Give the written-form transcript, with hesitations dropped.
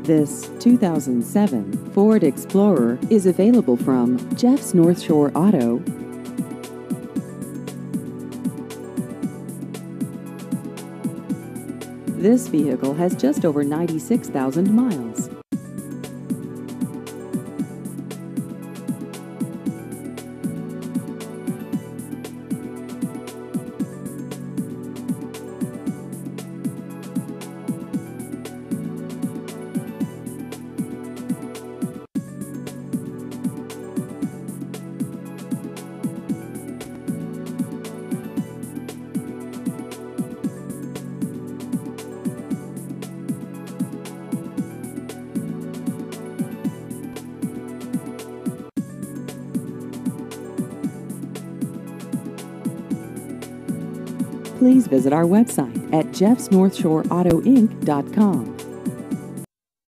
This 2007 Ford Explorer is available from Jeff's North Shore Auto. This vehicle has just over 96,000 miles. Please visit our website at jeffsnorthshoreautoinc.com.